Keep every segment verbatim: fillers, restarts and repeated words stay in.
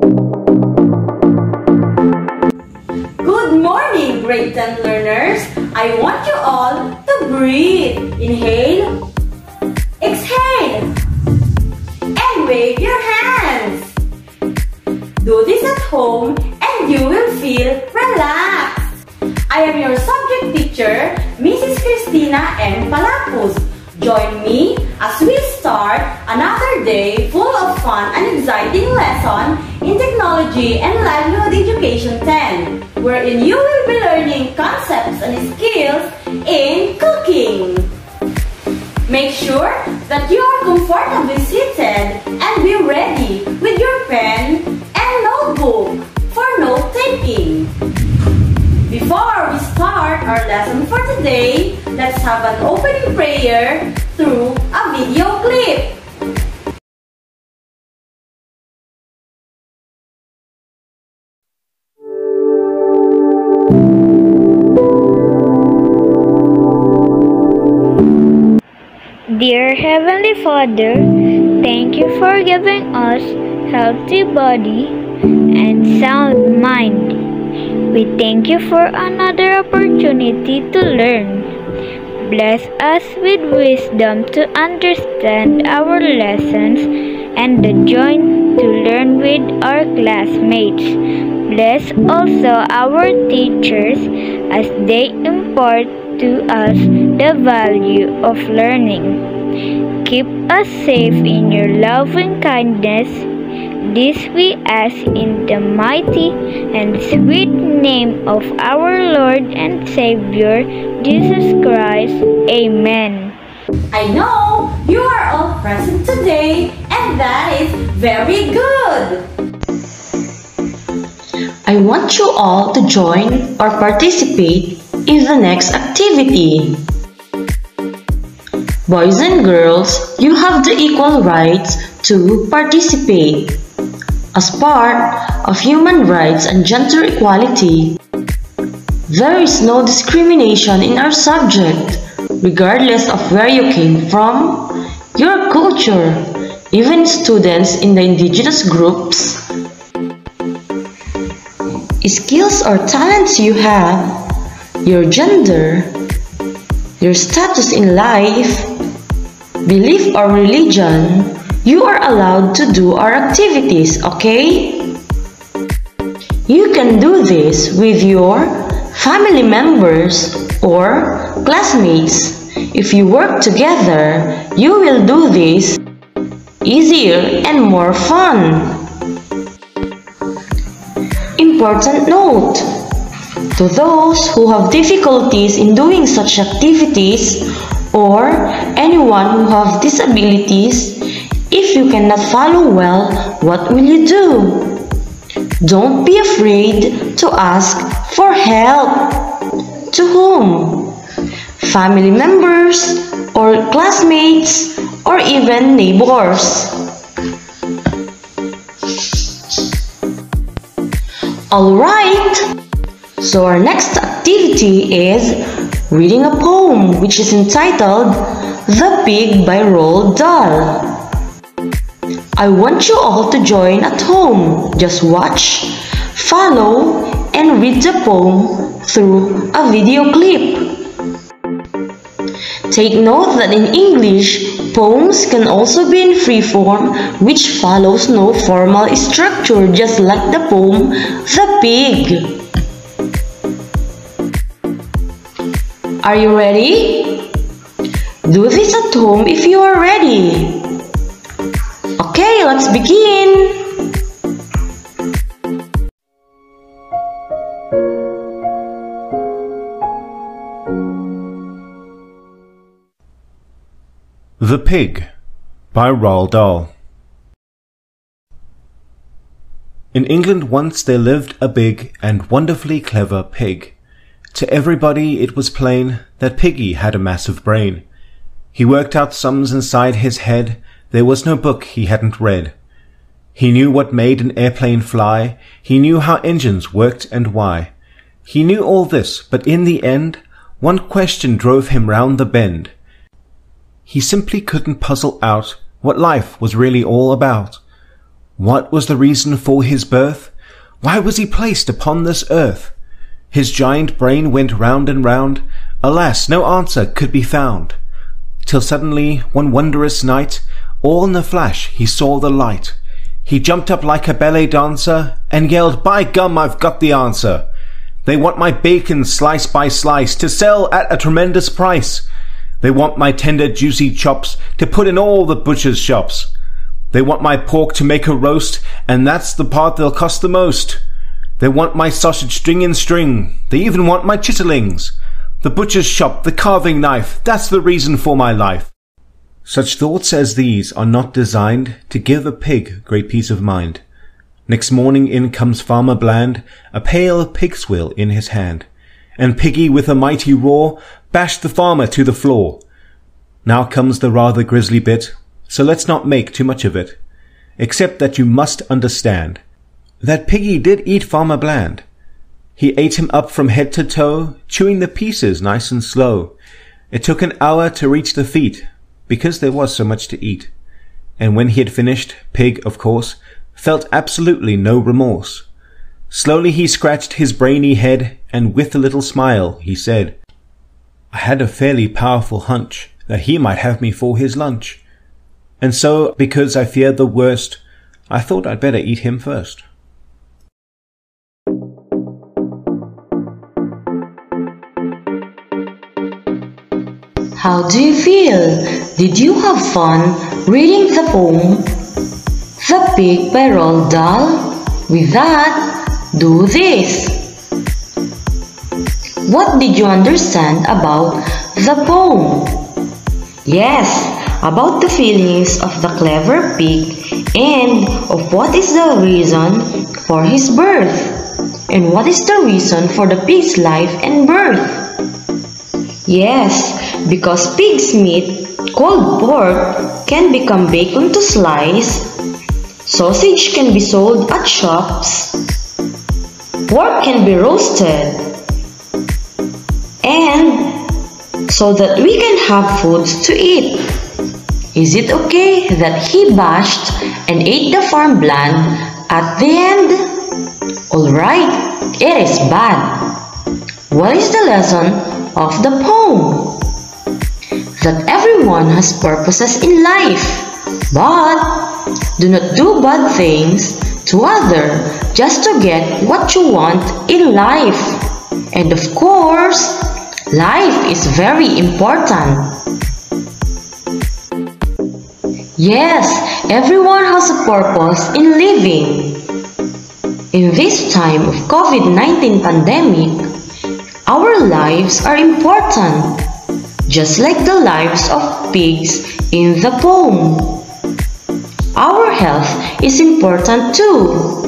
Good morning, grade ten learners. I want you all to breathe. Inhale, exhale, and wave your hands. Do this at home and you will feel relaxed. I am your subject teacher, Missus Cristina M. Palapus. Join me as we start another day full of fun and exciting lesson in Technology and Livelihood Education ten, wherein you will be learning concepts and skills in cooking. Make sure that you are comfortably seated and be ready with your pen and notebook for note-taking. Before we start our lesson for today, let's have an opening prayer through a video clip. Dear Heavenly Father, thank you for giving us healthy body and sound mind. We thank you for another opportunity to learn. Bless us with wisdom to understand our lessons and the joy to learn with our classmates. Bless also our teachers as they impart to us the value of learning. Keep us safe in your loving kindness. This we ask in the mighty and sweet name of our Lord and Savior, Jesus Christ. Amen. I know you are all present today, and that is very good. I want you all to join or participate in the next activity. Boys and girls, you have the equal rights to participate. As part of human rights and gender equality, there is no discrimination in our subject, regardless of where you came from, your culture, even students in the indigenous groups. Skills or talents you have, your gender, your status in life, belief or religion, you are allowed to do our activities, okay? You can do this with your family members or classmates. If you work together, you will do this easier and more fun. Important note: to those who have difficulties in doing such activities or anyone who have disabilities, if you cannot follow well, what will you do? Don't be afraid to ask for help. To whom? Family members or classmates or even neighbors. Alright, so our next activity is reading a poem which is entitled The Pig by Roald Dahl. I want you all to join at home. Just watch, follow, and read the poem through a video clip. Take note that in English, poems can also be in free form, which follows no formal structure, just like the poem The Pig. Are you ready? Do this at home if you are ready. Okay, let's begin! The Pig by Roald Dahl. In England once there lived a big and wonderfully clever pig. To everybody it was plain that Piggy had a massive brain. He worked out sums inside his head. There was no book he hadn't read. He knew what made an airplane fly. He knew how engines worked and why. He knew all this, but in the end, one question drove him round the bend. He simply couldn't puzzle out what life was really all about. What was the reason for his birth? Why was he placed upon this earth? His giant brain went round and round. Alas, no answer could be found. Till suddenly, one wondrous night, all in a flash he saw the light. He jumped up like a ballet dancer and yelled, "By gum, I've got the answer! They want my bacon slice by slice to sell at a tremendous price. They want my tender juicy chops to put in all the butcher's shops. They want my pork to make a roast, and that's the part they'll cost the most. They want my sausage string in string. They even want my chitterlings. The butcher's shop, the carving knife, that's the reason for my life." Such thoughts as these are not designed to give a pig great peace of mind. Next morning in comes Farmer Bland, a pail of pig's will in his hand, and Piggy with a mighty roar bashed the farmer to the floor. Now comes the rather grisly bit, so let's not make too much of it, except that you must understand that Piggy did eat Farmer Bland. He ate him up from head to toe, chewing the pieces nice and slow. It took an hour to reach the feet, because there was so much to eat. And when he had finished, Pig, of course, felt absolutely no remorse. Slowly he scratched his brainy head, and with a little smile he said, "I had a fairly powerful hunch that he might have me for his lunch. And so, because I feared the worst, I thought I'd better eat him first." How do you feel? Did you have fun reading the poem The Pig by Roald Dahl? With that, do this. What did you understand about the poem? Yes, about the feelings of the clever pig and of what is the reason for his birth and what is the reason for the pig's life and birth. Yes, because pig's meat, called pork, can become bacon to slice, sausage can be sold at shops, pork can be roasted, and so that we can have foods to eat. Is it okay that he bashed and ate the farm bland at the end? Alright, it is bad. What is the lesson of the poem? That everyone has purposes in life, but do not do bad things to others just to get what you want in life. And of course, life is very important. Yes, everyone has a purpose in living. In this time of COVID nineteen pandemic, our lives are important, just like the lives of pigs in the poem. Our health is important too.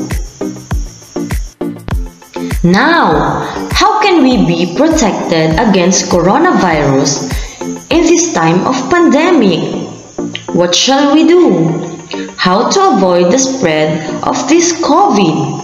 Now, how can we be protected against coronavirus in this time of pandemic? What shall we do? How to avoid the spread of this COVID?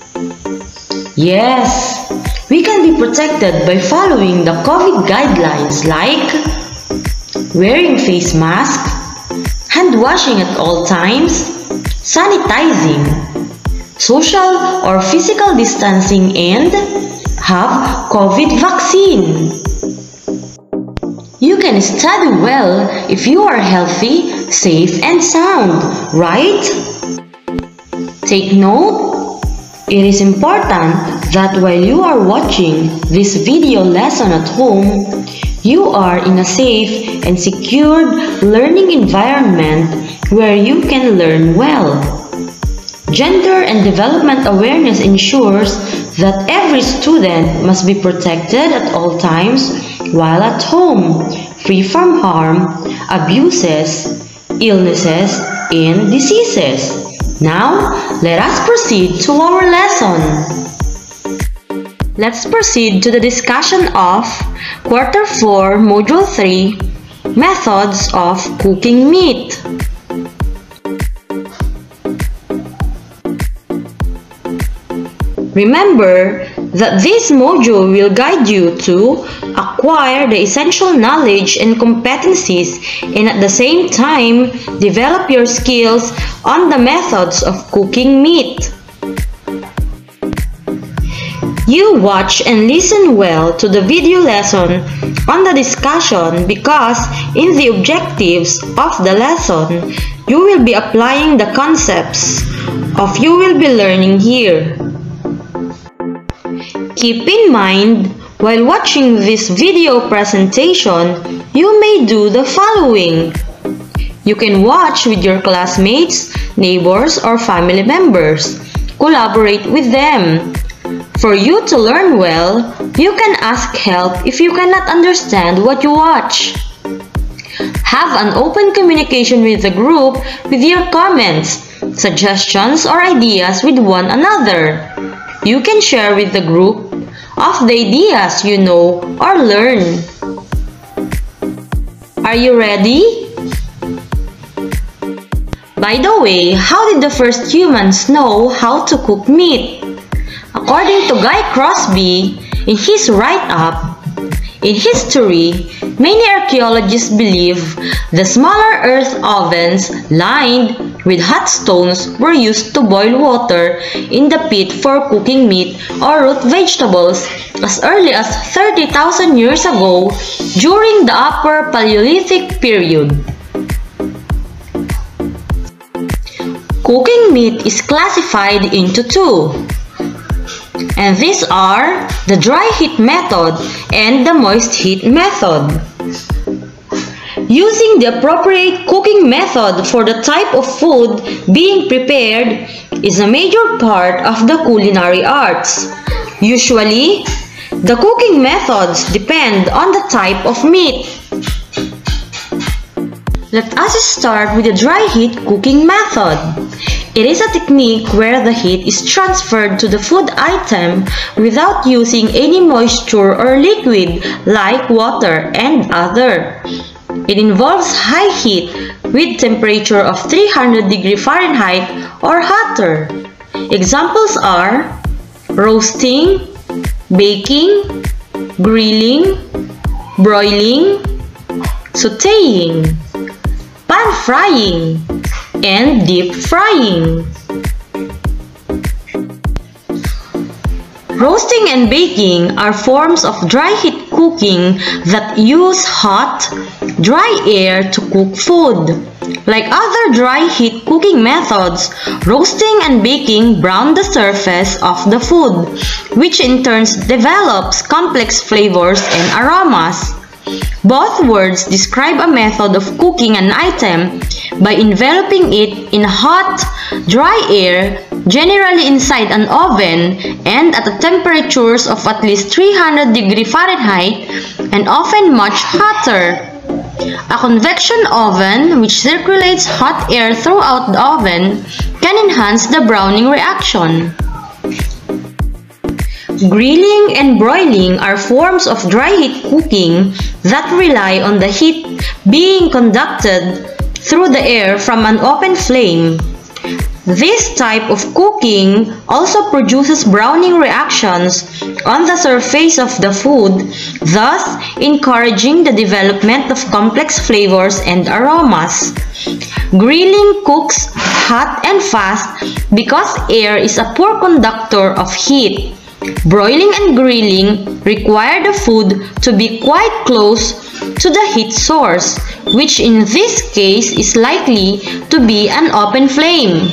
Yes, we can be protected by following the COVID guidelines like wearing face masks, hand washing at all times, sanitizing, social or physical distancing, and have COVID vaccine. You can study well if you are healthy, safe, and sound, right? Take note. It is important that while you are watching this video lesson at home, you are in a safe and secured learning environment where you can learn well. Gender and development awareness ensures that every student must be protected at all times while at home, free from harm, abuses, illnesses, and diseases. Now, let us proceed to our lesson. Let's proceed to the discussion of Quarter four, Module three, Methods of Cooking Meat. Remember that this module will guide you to a acquire the essential knowledge and competencies and at the same time develop your skills on the methods of cooking meat. You watch and listen well to the video lesson on the discussion because in the objectives of the lesson, you will be applying the concepts of you will be learning here. Keep in mind, while watching this video presentation, you may do the following. You can watch with your classmates, neighbors, or family members. Collaborate with them. For you to learn well, you can ask help if you cannot understand what you watch. Have an open communication with the group with your comments, suggestions, or ideas with one another. You can share with the group of the ideas you know or learn. Are you ready? By the way, how did the first humans know how to cook meat? According to Guy Crosby, in his write-up, in history, many archaeologists believe the smaller earth ovens lined with hot stones were used to boil water in the pit for cooking meat or root vegetables as early as thirty thousand years ago during the Upper Paleolithic period. Cooking meat is classified into two. And these are the dry heat method and the moist heat method. Using the appropriate cooking method for the type of food being prepared is a major part of the culinary arts. Usually, the cooking methods depend on the type of meat. Let us start with the dry heat cooking method. It is a technique where the heat is transferred to the food item without using any moisture or liquid like water and other. It involves high heat with temperature of three hundred degrees Fahrenheit or hotter. Examples are roasting, baking, grilling, broiling, sautéing, pan frying, and deep frying. Roasting and baking are forms of dry heat cooking that use hot, dry air to cook food. Like other dry heat cooking methods, roasting and baking brown the surface of the food, which in turn develops complex flavors and aromas. Both words describe a method of cooking an item by enveloping it in hot, dry air, generally inside an oven and at temperatures of at least three hundred degrees Fahrenheit and often much hotter. A convection oven, which circulates hot air throughout the oven, can enhance the browning reaction. Grilling and broiling are forms of dry heat cooking that rely on the heat being conducted through the air from an open flame. This type of cooking also produces browning reactions on the surface of the food, thus encouraging the development of complex flavors and aromas. Grilling cooks hot and fast because air is a poor conductor of heat. Broiling and grilling require the food to be quite close to the heat source, which in this case is likely to be an open flame.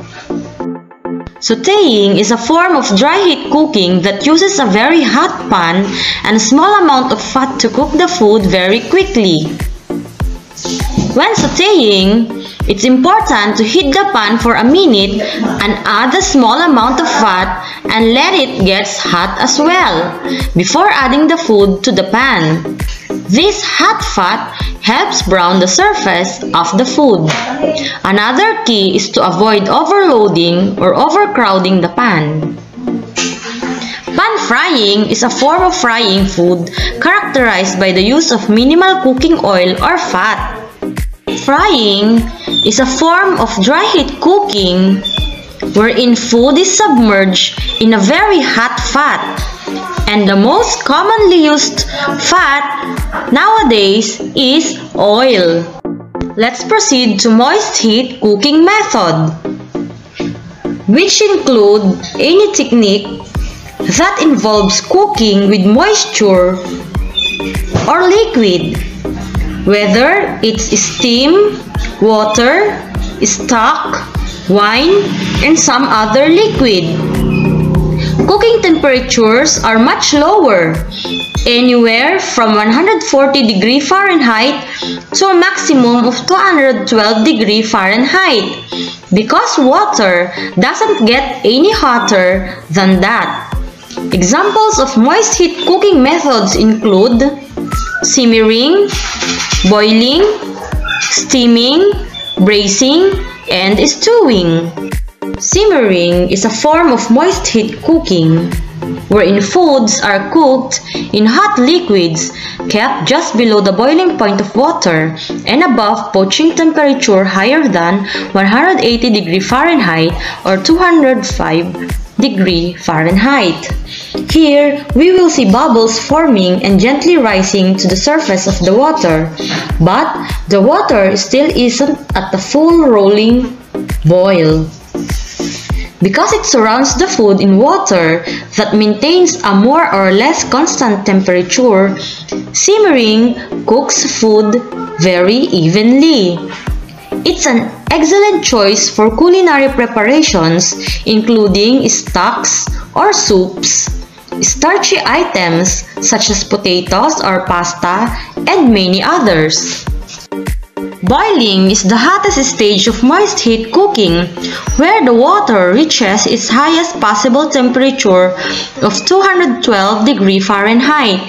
Sautéing is a form of dry heat cooking that uses a very hot pan and a small amount of fat to cook the food very quickly. When sautéing, it's important to heat the pan for a minute and add a small amount of fat and let it get hot as well before adding the food to the pan. This hot fat helps brown the surface of the food. Another key is to avoid overloading or overcrowding the pan. Pan frying is a form of frying food characterized by the use of minimal cooking oil or fat. Frying is a form of dry heat cooking wherein food is submerged in a very hot fat. And the most commonly used fat nowadays is oil. Let's proceed to moist heat cooking method, which include any technique that involves cooking with moisture or liquid, whether it's steam, water, stock, wine, and some other liquid. Cooking temperatures are much lower, anywhere from one hundred forty degrees Fahrenheit to a maximum of two hundred twelve degrees Fahrenheit, because water doesn't get any hotter than that. Examples of moist heat cooking methods include simmering, boiling, steaming, braising, and stewing. Simmering is a form of moist heat cooking, wherein foods are cooked in hot liquids kept just below the boiling point of water and above poaching temperature higher than one hundred eighty degrees Fahrenheit or two hundred five degrees Fahrenheit. Here, we will see bubbles forming and gently rising to the surface of the water, but the water still isn't at the full rolling boil. Because it surrounds the food in water that maintains a more or less constant temperature, simmering cooks food very evenly. It's an excellent choice for culinary preparations, including stocks or soups, starchy items such as potatoes or pasta, and many others. Boiling is the hottest stage of moist heat cooking, where the water reaches its highest possible temperature of two hundred twelve degrees Fahrenheit.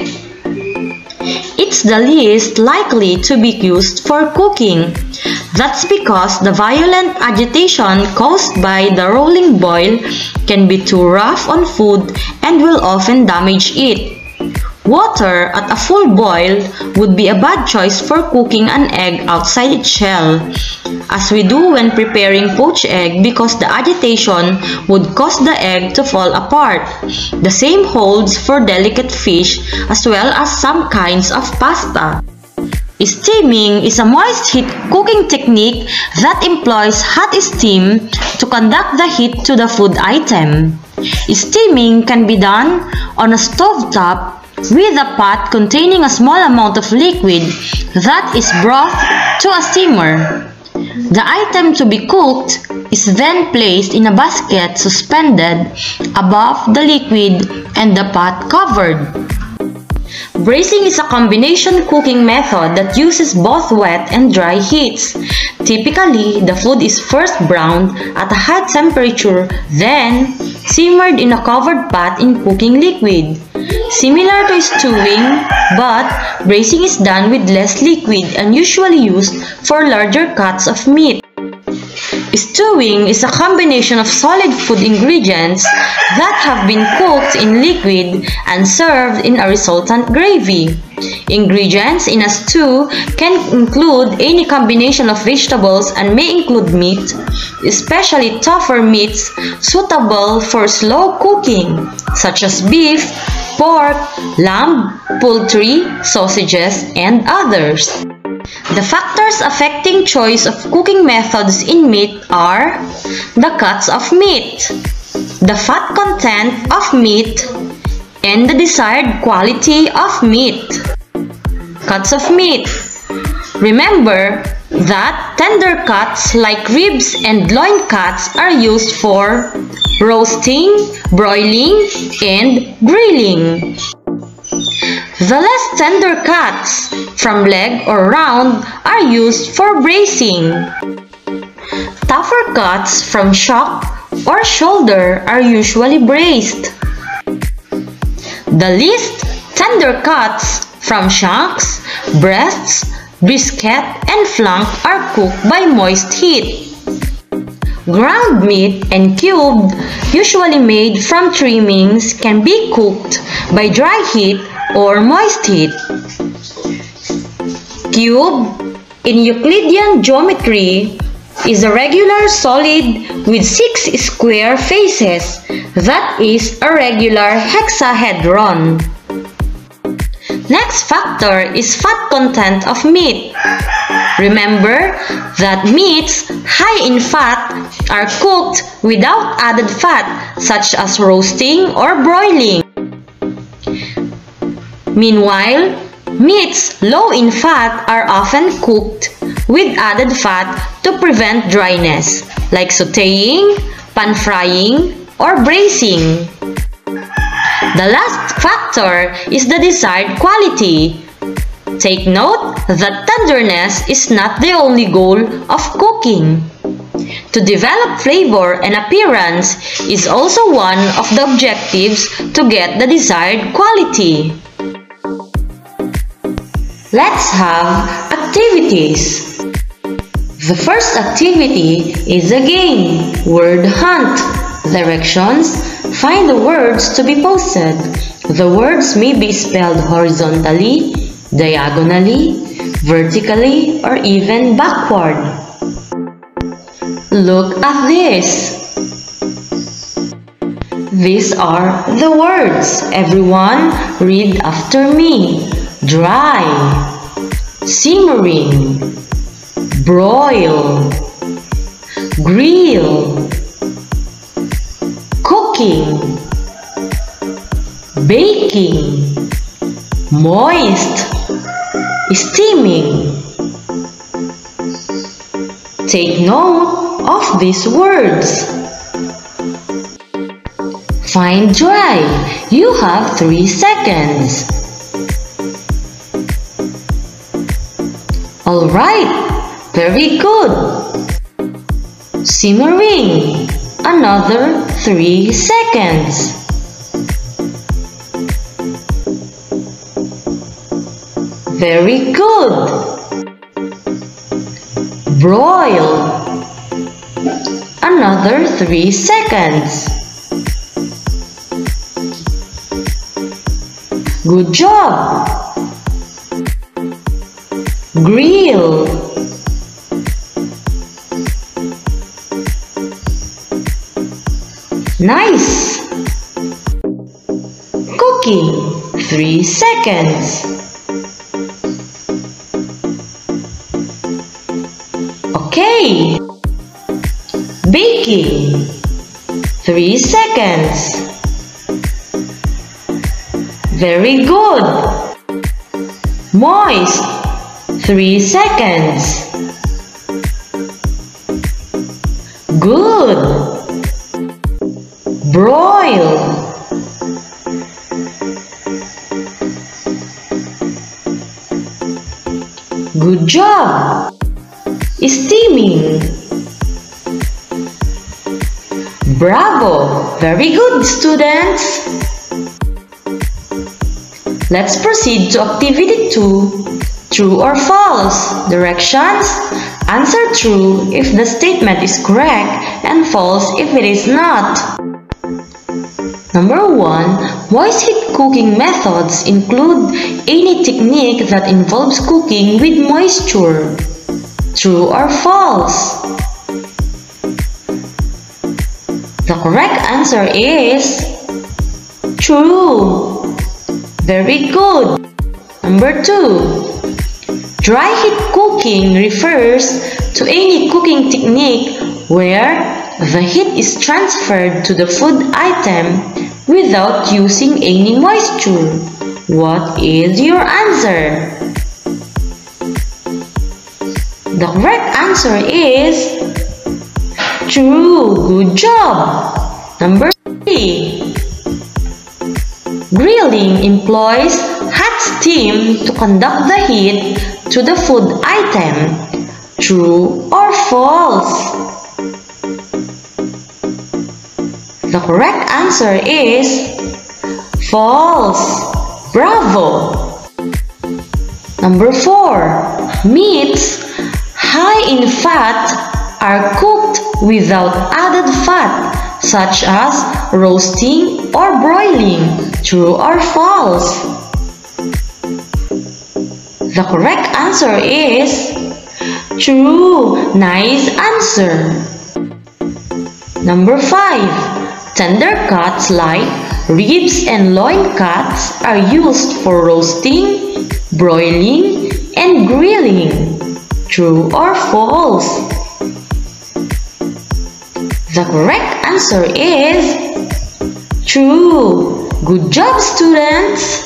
It's the least likely to be used for cooking. That's because the violent agitation caused by the rolling boil can be too rough on food and will often damage it. Water at a full boil would be a bad choice for cooking an egg outside its shell, as we do when preparing poached egg, because the agitation would cause the egg to fall apart. The same holds for delicate fish as well as some kinds of pasta. Steaming is a moist heat cooking technique that employs hot steam to conduct the heat to the food item. Steaming can be done on a stovetop with a pot containing a small amount of liquid that is brought to a simmer. The item to be cooked is then placed in a basket suspended above the liquid and the pot covered. Braising is a combination cooking method that uses both wet and dry heats. Typically, the food is first browned at a high temperature, then simmered in a covered pot in cooking liquid. Similar to stewing, but braising is done with less liquid and usually used for larger cuts of meat. Stewing is a combination of solid food ingredients that have been cooked in liquid and served in a resultant gravy. Ingredients in a stew can include any combination of vegetables and may include meat, especially tougher meats suitable for slow cooking, such as beef, pork, lamb, poultry, sausages, and others. The factors affecting choice of cooking methods in meat are the cuts of meat, the fat content of meat, and the desired quality of meat. Cuts of meat. Remember that tender cuts like ribs and loin cuts are used for roasting, broiling, and grilling. The less tender cuts from leg or round are used for braising. Tougher cuts from shock or shoulder are usually braised. The least tender cuts from shanks, breasts, brisket, and flank are cooked by moist heat. Ground meat and cubed, usually made from trimmings, can be cooked by dry heat or moist heat. Cube, in Euclidean geometry, is a regular solid with six square faces. That is a regular hexahedron. Next factor is fat content of meat. Remember that meats high in fat are cooked without added fat, such as roasting or broiling. Meanwhile, meats low in fat are often cooked with added fat to prevent dryness, like sautéing, pan-frying, or braising. The last factor is the desired quality. Take note that tenderness is not the only goal of cooking. To develop flavor and appearance is also one of the objectives to get the desired quality. Let's have activities. The first activity is a game, word hunt. Directions: find the words to be posted. The words may be spelled horizontally, diagonally, vertically, or even backward. Look at this. These are the words. Everyone read after me. Dry, simmering, broil, grill, cooking, baking, moist, steaming. Take note of these words. Find dry. You have three seconds. Alright, very good. Simmering. Another three seconds. Very good. Broil. Another three seconds. Good job. Grill. Nice. Cooking. Three seconds. Okay. Baking. Three seconds. Very good. Moist. Three seconds. Good. Broil. Good job. Steaming. Bravo! Very good, students! Let's proceed to activity two. True or false? Directions: answer true if the statement is correct and false if it is not. Number one, moist heat cooking methods include any technique that involves cooking with moisture. True or false? The correct answer is true. Very good. Number two, dry heat cooking refers to any cooking technique where the heat is transferred to the food item without using any moisture. What is your answer? The correct answer is true. Good job. Number three, grilling employs hot steam to conduct the heat to the food item. True or false? The correct answer is false. Bravo! Number four, meats high in fat are cooked without added fat, such as roasting or broiling. True or false? The correct answer is True. Nice answer. Number five. Tender cuts like ribs and loin cuts are used for roasting, broiling, and grilling. True or false? The correct answer is true. Good job, students!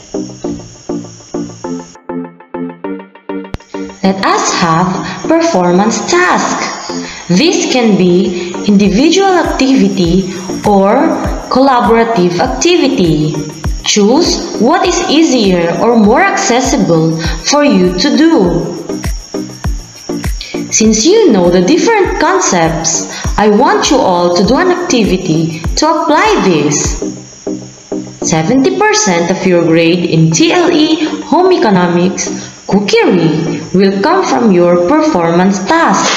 Let us have performance task. This can be individual activity or collaborative activity. Choose what is easier or more accessible for you to do. Since you know the different concepts, I want you all to do an activity to apply this. seventy percent of your grade in T L E Home Economics Cookery will come from your performance task.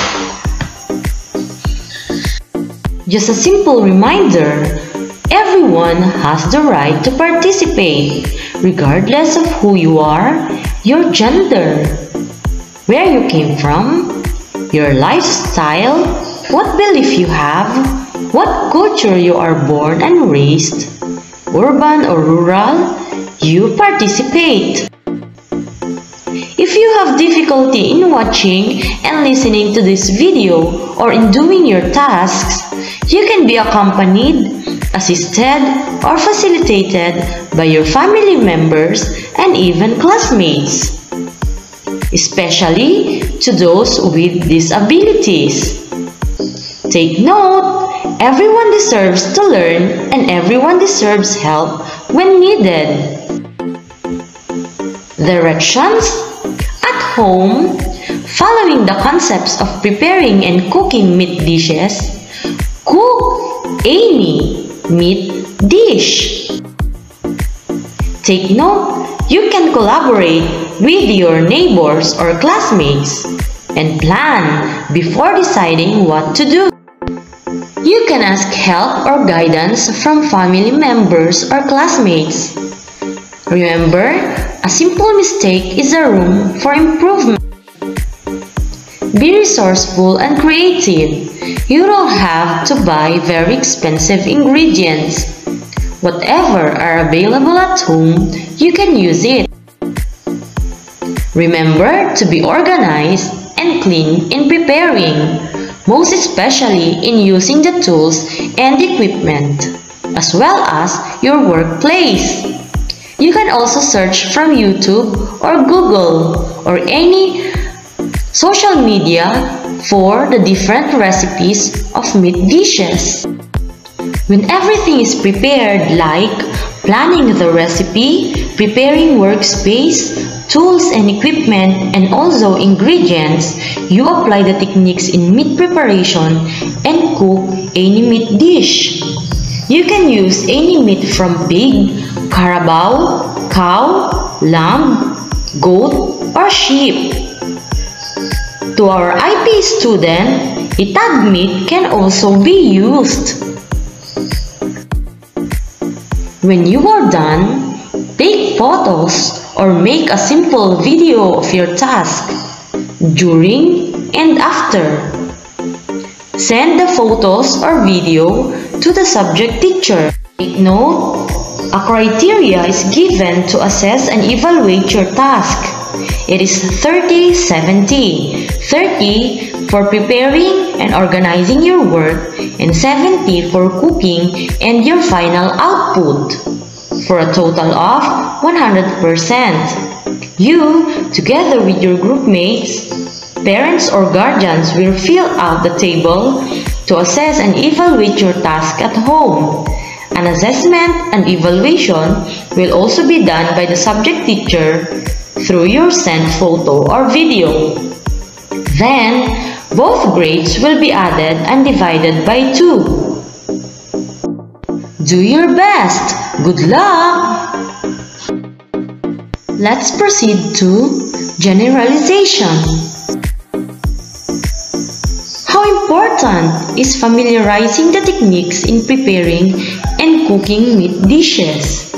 Just a simple reminder, everyone has the right to participate, regardless of who you are, your gender, where you came from, your lifestyle, what belief you have, what culture you are born and raised, urban or rural, you participate. If you have difficulty in watching and listening to this video or in doing your tasks, you can be accompanied, assisted, or facilitated by your family members and even classmates, especially to those with disabilities. Take note, everyone deserves to learn and everyone deserves help when needed. Directions: at home, following the concepts of preparing and cooking meat dishes, cook any meat dish. Take note, you can collaborate with your neighbors or classmates and plan before deciding what to do. You can ask help or guidance from family members or classmates. Remember, a simple mistake is a room for improvement. Be resourceful and creative. You don't have to buy very expensive ingredients. Whatever are available at home, you can use it. Remember to be organized and clean in preparing, most especially in using the tools and equipment, as well as your workplace. You can also search from YouTube or Google or any social media for the different recipes of meat dishes. When everything is prepared, like planning the recipe, preparing workspace, tools and equipment, and also ingredients, you apply the techniques in meat preparation and cook any meat dish. You can use any meat from pig, carabao, cow, lamb, goat, or sheep. To our I P student, itad meat can also be used. When you are done, take photos or make a simple video of your task, during and after. Send the photos or video to the subject teacher. Take note, a criteria is given to assess and evaluate your task. It is thirty seventy. thirty for preparing and organizing your work and seventy for cooking and your final output, for a total of one hundred percent. You, together with your group mates, parents or guardians, will fill out the table to assess and evaluate your task at home. An assessment and evaluation will also be done by the subject teacher through your sent photo or video. Then, both grades will be added and divided by two. Do your best! Good luck! Let's proceed to generalization. How important is familiarizing the techniques in preparing and cooking meat dishes?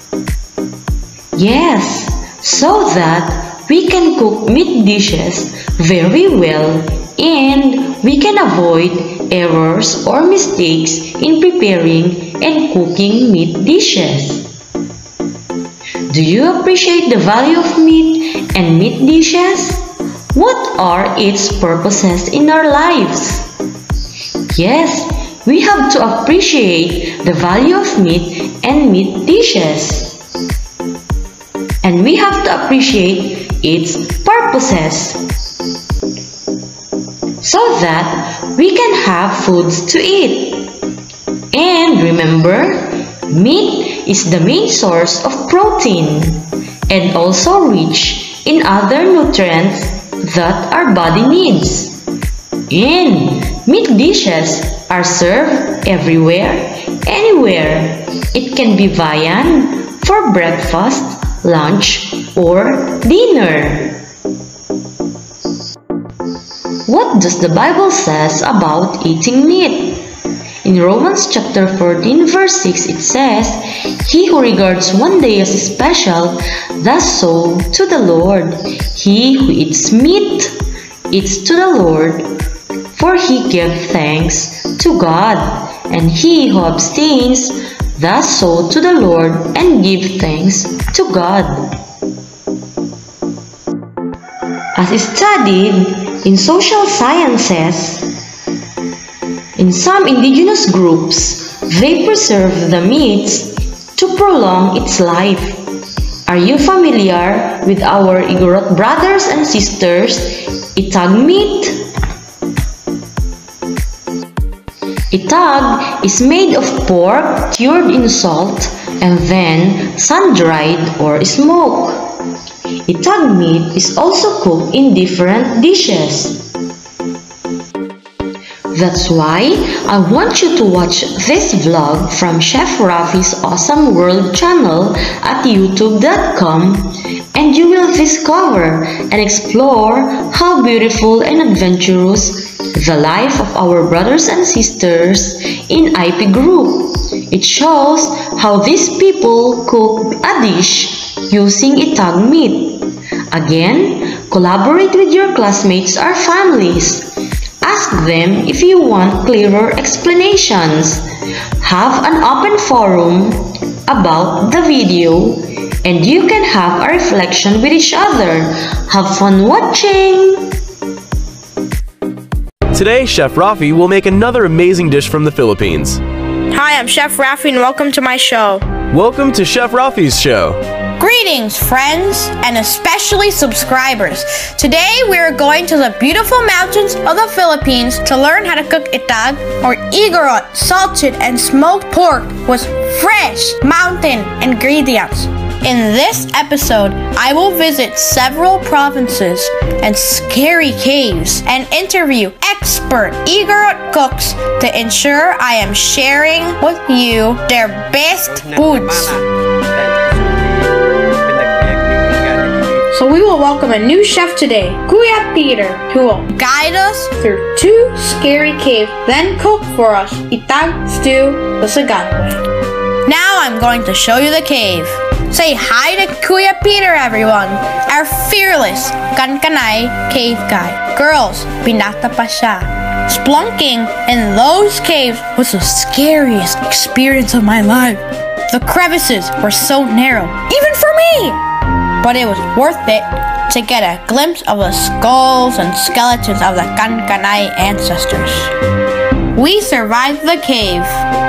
Yes, so that we can cook meat dishes very well, and we can avoid errors or mistakes in preparing and cooking meat dishes. Do you appreciate the value of meat and meat dishes? What are its purposes in our lives? Yes, we have to appreciate the value of meat and meat dishes. And we have to appreciate its purposes so that we can have foods to eat. And remember, meat is the main source of protein and also rich in other nutrients that our body needs. And meat dishes are served everywhere, anywhere. It can be viand for breakfast, lunch, or dinner. What does the Bible says about eating meat? In Romans chapter fourteen verse six it says, "He who regards one day as special does so to the Lord. He who eats meat eats to the Lord, for he gives thanks to God. And he who abstains does so to the Lord and gives thanks to God." As studied in social sciences, in some indigenous groups, they preserve the meats to prolong its life. Are you familiar with our Igorot brothers and sisters' itag meat? Itag is made of pork cured in salt and then sun-dried or smoked. Itag meat is also cooked in different dishes. That's why I want you to watch this vlog from Chef Rafi's Awesome World channel at youtube dot com, and you will discover and explore how beautiful and adventurous the life of our brothers and sisters in I P group. It shows how these people cook a dish using itag meat. Again, collaborate with your classmates or families. Ask them if you want clearer explanations. Have an open forum about the video, and you can have a reflection with each other. Have fun watching! Today, Chef Rafi will make another amazing dish from the Philippines. Hi, I'm Chef Rafi and welcome to my show. Welcome to Chef Rafi's show. Greetings, friends, and especially subscribers. Today, we are going to the beautiful mountains of the Philippines to learn how to cook itag, or igorot, salted and smoked pork with fresh mountain ingredients. In this episode, I will visit several provinces and scary caves and interview expert igorot cooks to ensure I am sharing with you their best foods. So we will welcome a new chef today, Kuya Peter, who will guide us through two scary caves, then cook for us itag stew the Sagada way. Now I'm going to show you the cave. Say hi to Kuya Peter, everyone, our fearless Kankanay cave guide. Girls, binata pa siya. Splunking in those caves was the scariest experience of my life. The crevices were so narrow, even for me. But it was worth it to get a glimpse of the skulls and skeletons of the Kankanay ancestors. We survived the cave.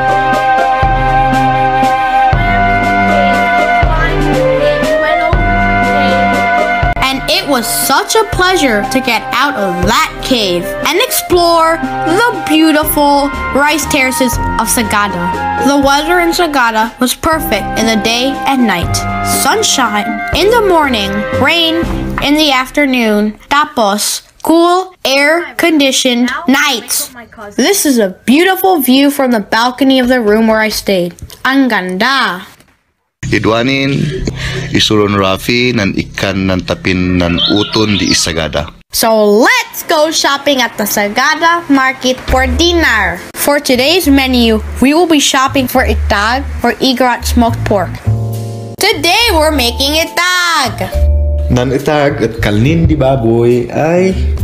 And it was such a pleasure to get out of that cave and explore the beautiful rice terraces of Sagada. The weather in Sagada was perfect in the day and night. Sunshine in the morning, rain in the afternoon, tapos cool, air-conditioned nights. This is a beautiful view from the balcony of the room where I stayed. Ang ganda! Idwanin, isulon Rafi nan ikan nan tapin nan uton di Sagada. So let's go shopping at the Sagada market for dinner. For today's menu, we will be shopping for itag or igorot smoked pork. Today we're making itag. Nan itag at kalnin di baboy ay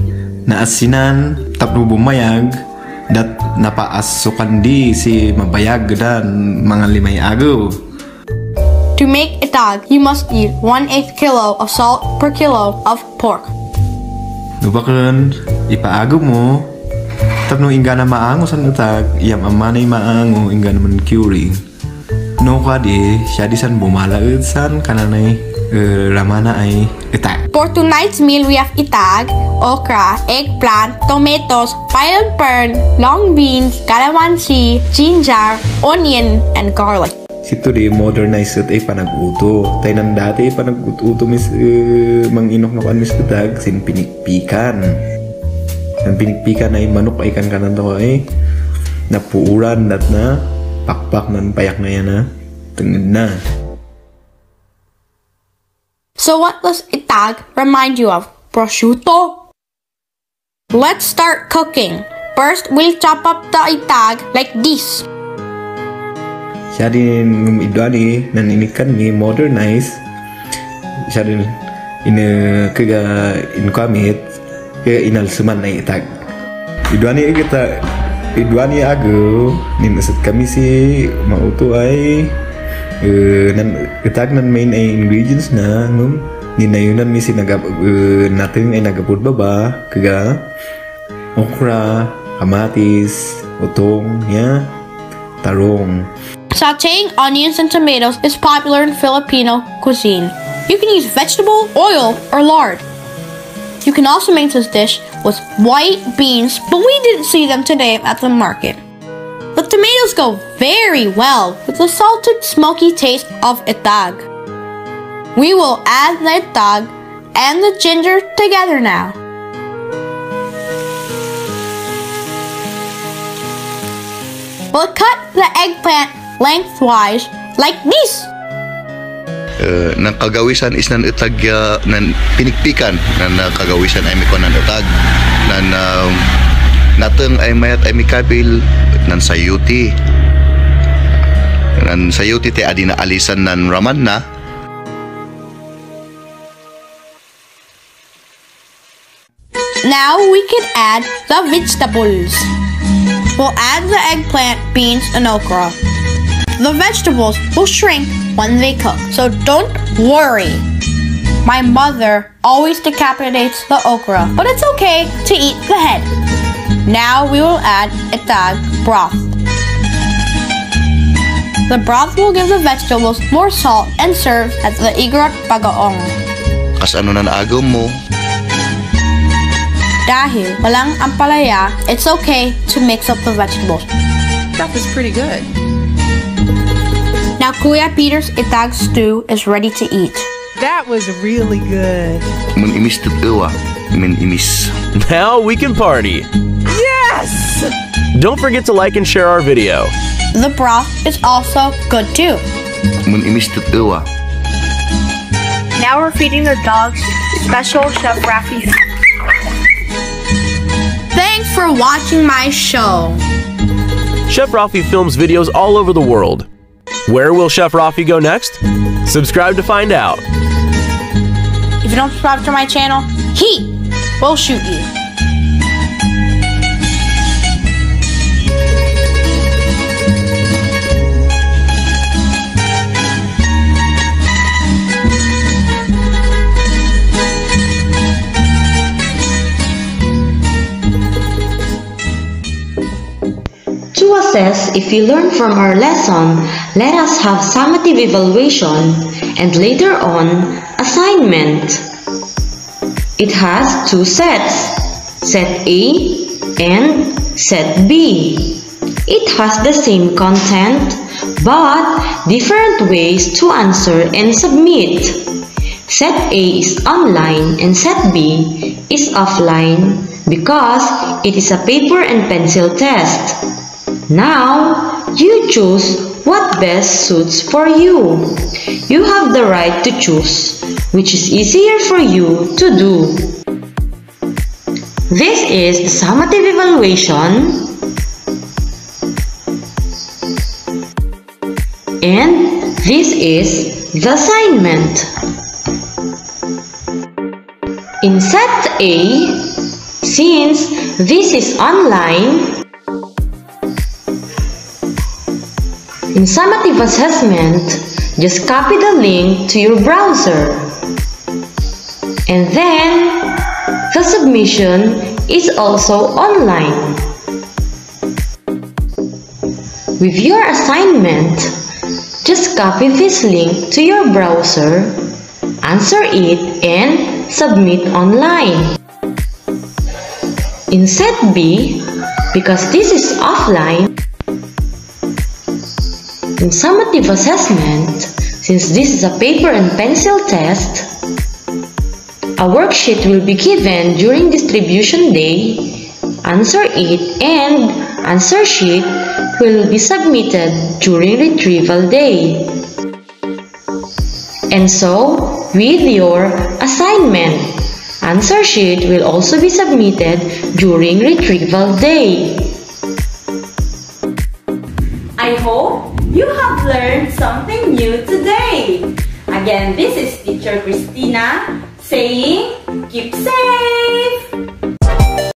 naasinan tapno bumayag dat napaasukan di si mabayag dan mga limay agaw. To make itag, you must eat one eighth kilo of salt per kilo of pork. Nubakan, ipaagaw mo. Tapno inga na maango sa itag, iyam amanay maango inga naman curing. No ka di, siya di san bumalaid san kananay uh, ramana ay itag. For tonight's meal, we have itag, okra, eggplant, tomatoes, pineapple fern, long beans, calamansi, ginger, onion, and garlic. Sito di modernized ay panag-uto. Tayo nang dati panag-uto mis uh, mang inok na kan mis itag sin pinikpikan. Ang pinikpikan ay manok ay kan kanan to ay napuuran dat na pakpak nan payak na yan na tenged na. So what does itag remind you of? Prosciutto? Let's start cooking. First, we'll chop up the itag like this. Siya din ngumidwa ni naninikan ni modernize. Siya din ina kaga inkamit kaya inalsuman na itag. Idwa ni kita idwa ni ago ninasat kami si mauto ay uh, nan itag nan main ay ingredients na ngum ninayunan mi si naga uh, natin ay nagapud baba kaga okra, kamatis, utong, ya, tarong. Sauteing onions and tomatoes is popular in Filipino cuisine. You can use vegetable, oil, or lard. You can also make this dish with white beans, but we didn't see them today at the market. The tomatoes go very well with the salted, smoky taste of itag. We will add the itag and the ginger together now. We'll cut the eggplant lengthwise like this. Uh, nang kagawisan is nan itag uh, nan pinikpikan nan uh, kagawisan ay mikon nan itag nan uh, nateng ay mayat ay mikapil nan sayuti nan sayuti te adina alisan nan raman na. Now we can add the vegetables. We'll add the eggplant, beans, and okra. The vegetables will shrink when they cook, so don't worry. My mother always decapitates the okra, but it's okay to eat the head. Now we will add itag broth. The broth will give the vegetables more salt and serve as the igrat pagaong. Kas ano nan agaw mo? Dahil walang ampalaya, it's okay to mix up the vegetables. Stuff is pretty good. Now Kuya Peter's itag stew is ready to eat. That was really good. Mun imis tutuwa, mun imis. Now we can party. Yes! Don't forget to like and share our video. The broth is also good too. Mun imis tutuwa. Now we're feeding the dogs special Chef Rafi. Thanks for watching my show. Chef Rafi films videos all over the world. Where will Chef Rafi go next? Subscribe to find out. If you don't subscribe to my channel, he will shoot you. To assess if you learned from our lesson, let us have summative evaluation and later on, assignment. It has two sets, set A and set B. It has the same content but different ways to answer and submit. Set A is online and set B is offline because it is a paper and pencil test. Now, you choose what best suits for you. You have the right to choose which is easier for you to do. This is the summative evaluation and this is the assignment. In set A, Since this is online, in summative assessment, just copy the link to your browser. And then, the submission is also online. With your assignment, just copy this link to your browser, answer it, and submit online. In set B, because this is offline, in summative assessment, since this is a paper and pencil test, a worksheet will be given during distribution day, answer it, and answer sheet will be submitted during retrieval day. And so, with your assignment, answer sheet will also be submitted during retrieval day. I hope you have learned something new today. Again, this is Teacher Christina saying, keep safe!